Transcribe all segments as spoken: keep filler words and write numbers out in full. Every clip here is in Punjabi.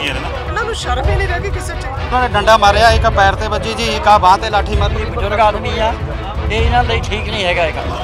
गई ना। ਇਹਨਾਂ ਨੂੰ ਸ਼ਰਮ ਹੀ ਨਹੀਂ ਰਹੀ ਕਿਸੇ ਚ। ਉਹਨਾਂ ਨੇ ਡੰਡਾ ਮਾਰਿਆ, ਇੱਕ ਪੈਰ ਤੇ ਵੱਜੀ ਜੀ, ਇੱਕ ਆ ਬਾਹ ਤੇ ਲਾਠੀ ਮਾਰੀ। ਬਜ਼ੁਰਗ ਆਦਮੀ ਆ, ਇਹ ਇਹਨਾਂ ਲਈ ਠੀਕ ਨਹੀਂ ਹੈਗਾ ਇਹ ਕੰਮ।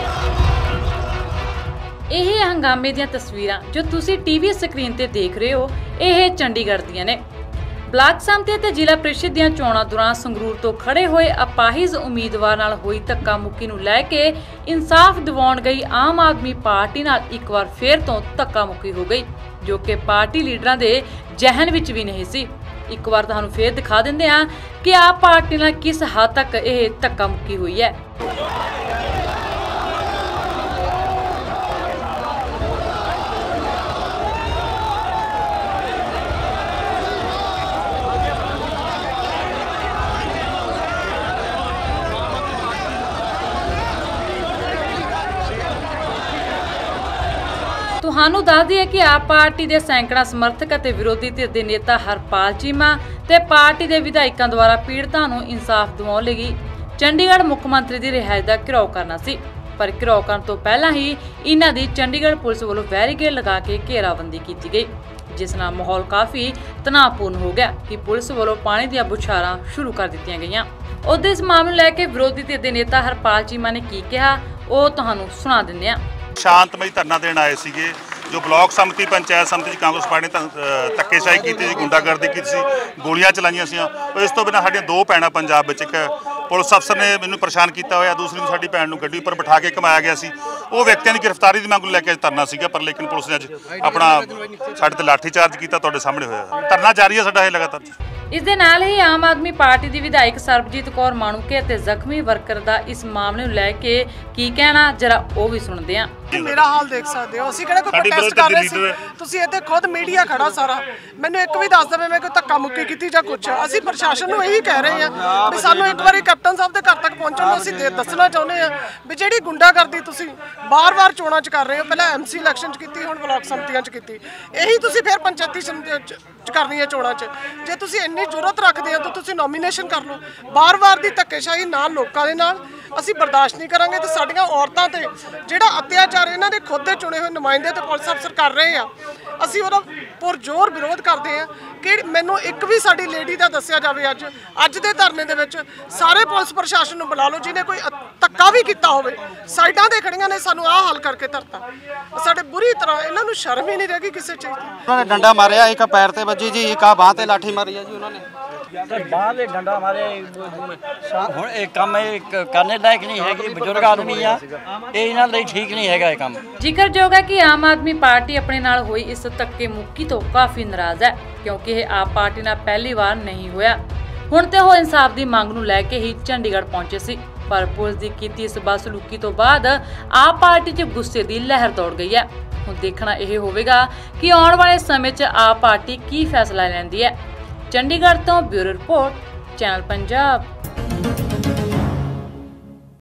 ਇਹ ਹੰਗਾਮੇ ਦੀਆਂ ਤਸਵੀਰਾਂ ਜੋ ਤੁਸੀਂ ਟੀਵੀ ਸਕਰੀਨ ਤੇ ਦੇਖ ਰਹੇ ਹੋ, ਇਹ ਚੰਡੀਗੜ੍ਹ ਦੀਆਂ ਨੇ। ਬਲਾਕ ਸੰਮਤੀ ਅਤੇ ਜ਼ਿਲ੍ਹਾ ਪ੍ਰੀਸ਼ਦ ਦੀਆਂ ਚੋਣਾਂ ਦੌਰਾਨ ਸੰਗਰੂਰ ਤੋਂ ਖੜੇ ਹੋਏ ਅਪਾਹਿਜ ਉਮੀਦਵਾਰ ਨਾਲ ਹੋਈ ਧੱਕਾ ਮੁੱਕੀ ਨੂੰ ਲੈ ਕੇ ਇਨਸਾਫ ਦਿਵਾਉਣ ਗਈ ਆਮ ਆਦਮੀ ਪਾਰਟੀ ਨਾਲ ਇੱਕ ਵਾਰ ਫੇਰ ਤੋਂ ਧੱਕਾ ਮੁੱਕੀ ਹੋ ਗਈ, ਜੋ ਕਿ ਪਾਰਟੀ ਲੀਡਰਾਂ ਦੇ ਜ਼ਹਿਨ ਵਿੱਚ ਵੀ ਨਹੀਂ ਸੀ। ਇੱਕ ਵਾਰ ਤੁਹਾਨੂੰ ਫੇਰ ਦਿਖਾ ਦਿੰਦੇ ਹਾਂ ਕਿ ਆਪ ਪਾਰਟੀ ਨਾਲ ਕਿਸ ਹੱਦ ਤੱਕ ਇਹ ਧੱਕਾ ਮੁੱਕੀ ਹੋਈ ਹੈ। ਤੁਹਾਨੂੰ ਦੱਸ ਦਈਏ ਕਿ ਆਪ ਪਾਰਟੀ ਦੇ ਸੈਂਕੜਾ ਸਮਰਥਕ ਅਤੇ ਵਿਰੋਧੀ ਧਿਰ ਦੇ ਨੇਤਾ ਹਰਪਾਲ ਚੀਮਾ ਤੇ ਪਾਰਟੀ ਦੇ ਵਿਧਾਇਕਾਂ ਦੁਆਰਾ ਪੀੜਤਾਂ ਨੂੰ ਇਨਸਾਫ ਦਿਵਾਉਣ ਲਈ ਚੰਡੀਗੜ੍ਹ ਮੁੱਖ ਮੰਤਰੀ ਦੀ ਰਿਹਾਇਸ਼ ਦਾ ਘਿਰਾਓ ਕਰਨਾ ਸੀ, ਪਰ ਘਿਰਾਓ ਕਰਨ ਤੋਂ ਪਹਿਲਾਂ ਹੀ ਇਹਨਾਂ ਦੀ ਚੰਡੀਗੜ੍ਹ ਪੁਲਿਸ ਵੱਲੋਂ ਬੈਰੀਕੇਡ ਲਗਾ ਕੇ ਘੇਰਾਬੰਦੀ ਕੀਤੀ ਗਈ, ਜਿਸ ਨਾਲ ਮਾਹੌਲ ਕਾਫੀ ਤਣਾਅਪੂਰਨ ਹੋ ਗਿਆ ਕਿ ਪੁਲਿਸ ਵੱਲੋਂ ਪਾਣੀ ਦੀਆਂ ਬੁਛਾਰਾਂ ਸ਼ੁਰੂ ਕਰ ਦਿੱਤੀਆਂ ਗਈਆਂ। ਉਧਰ ਇਸ ਮਾਮਲੇ ਨੂੰ ਲੈ ਕੇ ਵਿਰੋਧੀ ਧਿਰ ਦੇ ਨੇਤਾ ਹਰਪਾਲ ਚੀਮਾ ਨੇ ਕੀ ਕਿਹਾ, ਉਹ ਤੁਹਾਨੂੰ ਸੁਣਾ ਦਿੰਦੇ ਹਾਂ। शांतमई धरना देण आए सीगे जो ब्लॉक सम्मति पंचायत सम्मति कांग्रेस पार्टी ने धक्केशाही की, गुंडागर्दी की, गोलियां चलाइयां सी। इस तो बिना साडियां दो भैणां पंजाब विच, एक पुलिस अफसर ने मैनूं परेशान किया होया, दूसरी नूं साडी भैण नूं गड्डी उपर बिठा के घुमाया गया सी। वो व्यक्तियों की गिरफ्तारी की मंग लैके धरना सीगा, पर लेकिन पुलिस ने अज अपना साडे ते लाठी चार्ज किया। तुहाडे सामने होया धरना जारी है साडा, ये लगातार। ਇਸ ਦੇ ਨਾਲ ਹੀ ਆਮ ਆਦਮੀ ਪਾਰਟੀ ਦੀ ਵਿਧਾਇਕ ਸਰਬਜੀਤ ਕੌਰ ਮਾਣੂਕੇ ਅਤੇ ਜ਼ਖਮੀ ਵਰਕਰ ਦਾ ਇਸ ਮਾਮਲੇ ਨੂੰ ਲੈ ਕੇ ਕੀ ਕਹਿਣਾ, ਜਰਾ ਉਹ ਵੀ ਸੁਣਦੇ ਹਾਂ। ਮੇਰਾ ਹਾਲ ਦੇਖ ਸਕਦੇ ਹੋ, ਅਸੀਂ ਕਿਹੜਾ ਕੋਈ ਪ੍ਰੋਟੈਸਟ ਕਰ ਰਹੇ ਸੀ, ਤੁਸੀਂ ਇੱਥੇ ਖੁਦ ਮੀਡੀਆ ਖੜਾ ਸਾਰਾ, ਮੈਨੂੰ ਇੱਕ ਵੀ ਦੱਸ ਦੇਵੇ ਮੈਂ ਕੋਈ ਧੱਕਾ ਮੁੱਕੀ ਕੀਤੀ ਜਾਂ ਕੁਛ। ਅਸੀਂ ਪ੍ਰਸ਼ਾਸਨ ਨੂੰ ਇਹੀ ਕਹਿ ਰਹੇ ਹਾਂ ਵੀ ਸਾਨੂੰ ਇੱਕ ਵਾਰੀ ਕੈਪਟਨ ਸਾਹਿਬ ਦੇ ਘਰ ਤੱਕ ਪਹੁੰਚਣ ਨੂੰ ਅਸੀਂ ਦੱਸਣਾ ਚਾਹੁੰਦੇ ਹਾਂ ਵੀ ਜਿਹੜੀ ਗੁੰਡਾਗਰਦੀ ਤੁਸੀਂ ਬਾਰ-ਬਾਰ ਚੋਣਾਂ 'ਚ ਕਰ ਰਹੇ ਹੋ, ਪਹਿਲਾਂ ਐਮਸੀ ਇਲੈਕਸ਼ਨ 'ਚ ਕੀਤੀ, ਹੁਣ ਬਲਾਕ ਸੰਮਤੀਆਂ 'ਚ ਕੀਤੀ, ਇਹੀ ਤੁਸੀਂ ਫਿਰ ਪੰਚਾਇਤੀ ਚ ਕਰਨੀ ਹੈ ਚੋਣਾਂ 'ਚ। ਜੇ ਤੁਸੀਂ ਇੰਨੀ ਜ਼ਰੂਰਤ ਰੱਖਦੇ ਹੋ ਤਾਂ ਤੁਸੀਂ ਨੋਮੀਨੇਸ਼ਨ ਕਰ ਲਓ। ਬਾਰ-ਬਾਰ ਦੀ ਧੱਕੇਸ਼ਾਹੀ ਨਾਲ ਲੋਕਾਂ ਦੇ ਨਾਲ ਅਸੀਂ ਬਰਦਾਸ਼ਤ ਨਹੀਂ ਕਰਾਂਗੇ ਤੇ ਸਾਡੀਆਂ ਔਰਤਾਂ ਤੇ ਜਿਹੜਾ ਅਤਿਆਚਾਰ ਇਹਨਾਂ ਦੇ ਖੁਦ ਦੇ ਚੁਣੇ ਹੋਏ ਨੁਮਾਇੰਦੇ ਤੇ ਪੁਲਿਸ ਅਫਸਰ ਕਰ ਰਹੇ ਆ, ਅਸੀਂ ਉਹਦਾ ਪੁਰਜ਼ੋਰ ਵਿਰੋਧ ਕਰਦੇ ਹਾਂ ਕਿ ਮੈਨੂੰ ਇੱਕ ਵੀ ਸਾਡੀ ਲੇਡੀ ਦਾ ਦੱਸਿਆ ਜਾਵੇ ਅੱਜ ਅੱਜ ਦੇ ਧਰਨੇ ਦੇ ਵਿੱਚ। ਸਾਰੇ ਪੁਲਿਸ ਪ੍ਰਸ਼ਾਸਨ ਨੂੰ ਬੁਲਾ ਲਓ, ਜਿਹਨੇ ਕੋਈ ਧੱਕਾ ਵੀ ਕੀਤਾ ਹੋਵੇ, ਸਾਈਡਾਂ ਤੇ ਖੜੀਆਂ ਨੇ, ਸਾਨੂੰ ਆਹ ਹੱਲ ਕਰਕੇ ਧਰਤਾ। ਸਾਡੇ ਬੁਰੀ ਤਰ੍ਹਾਂ ਇਹਨਾਂ ਨੂੰ ਸ਼ਰਮ ਹੀ ਨਹੀਂ ਰਹੀ ਕਿਸੇ ਚੀਜ਼ ਦੀ। ਉਹਨਾਂ ਨੇ ਡੰਡਾ ਮਾਰਿਆ, ਇੱਕ ਪੈਰ ਤੇ ਵੱਜੀ ਜੀ, ਇੱਕ ਆ ਬਾਹ ਤੇ ਲਾਠੀ ਮਾਰੀ ਹੈ ਜੀ ਉਹਨਾਂ ਨੇ। ਬਾਹ ਦੇ ਡੰਡਾ ਮਾਰੇ, ਹੁਣ ਇਹ ਕੰਮ ਇਹ ਕਰਨੇ ਲਾਇਕ ਨਹੀਂ ਹੈਗੀ। ਬਜ਼ੁਰਗ ਆਦਮੀ ਆ, ਇਹ ਇਹਨਾਂ ਲਈ ਠੀਕ ਨਹੀਂ ਹੈਗਾ ਇਹ ਕੰਮ। ਜ਼ਿਕਰਯੋਗ ਹੈ ਕਿ ਆਮ ਆਦਮੀ ਪਾਰਟੀ ਆਪਣੇ ਨਾਲ ਹੋਈ ਇਸ ਧੱਕੇ ਮੁੱਕੀ ਤੋਂ ਕਾਫੀ ਨਾਰਾਜ਼ ਹੈ, ਕਿਉਂਕਿ ਇਹ ਆਪ ਪਾਰਟੀ ਨਾਲ ਪਹਿਲੀ ਵਾਰ ਨਹੀਂ ਹੋਇਆ। ਹੁਣ ਤੇ ਉਹ ਇਨਸਾਫ ਦੀ ਮੰਗ ਨੂੰ ਲੈ ਕੇ ਹੀ ਚੰਡੀਗੜ੍ਹ ਪਹੁੰਚੇ ਸੀ, ਪਰ ਪੁਲਿਸ ਦੀ ਕੀਤੀ ਇਸ ਬਦਸਲੂਕੀ ਤੋਂ ਬਾਅਦ ਆਪ ਪਾਰਟੀ 'ਚ ਗੁੱਸੇ ਦੀ ਲਹਿਰ ਦੌੜ ਗਈ ਹੈ। ਹੁਣ ਦੇਖਣਾ ਇਹ ਹੋਵੇਗਾ ਕਿ ਆਉਣ ਵਾਲੇ ਸਮੇਂ 'ਚ ਆਪ ਪਾਰਟੀ ਕੀ ਫੈਸਲਾ ਲੈਂਦੀ ਹੈ। ਚੰਡੀਗੜ੍ਹ ਤੋਂ ਬਿਊਰੋ ਰਿਪੋਰਟ, ਚੈਨਲ ਪੰਜਾਬ।